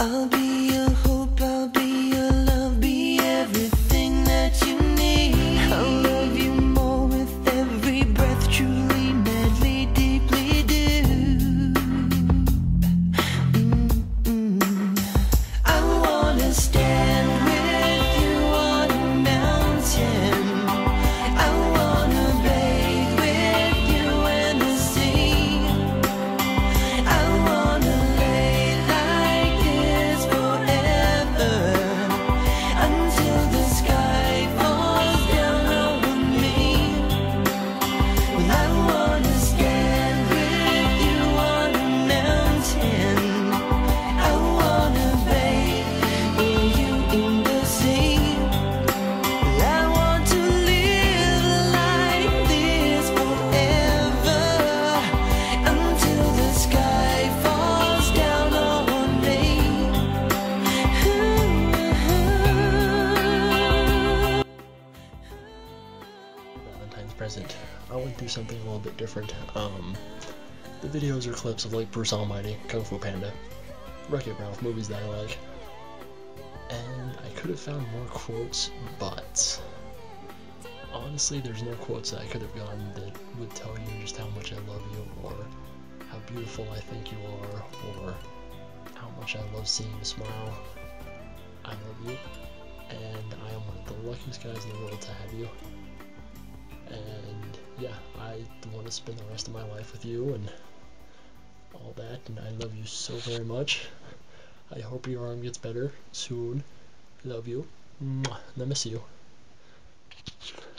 I'll be your hope, I'll be your love, be everything that you need. I'll love you more with every breath, truly, madly, deeply do. I wanna stand with you on a mountain. I wanna bathe with you in the sea. I wanna lay like this forever until the sky falls down over me. Well, I wanna stand with you on a mountain. I wanna bathe with you in the sea. Well, I want to live like this forever until the sky falls down on me. Valentine's present. I went through something a little bit different. The videos are clips of like Bruce Almighty, Kung Fu Panda, Wreck-It Ralph, movies that I like. And I could have found more quotes, but honestly there's no quotes that I could have gotten that would tell you just how much I love you, or how beautiful I think you are, or how much I love seeing you smile. I love you, and I am one of the luckiest guys in the world to have you. And yeah, I want to spend the rest of my life with you and all that, and I love you so very much. I hope your arm gets better soon. Love you. Mwah. And I miss you.